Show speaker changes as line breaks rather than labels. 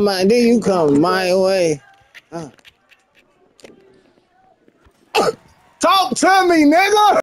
my, then you come my way. Talk to me, nigga.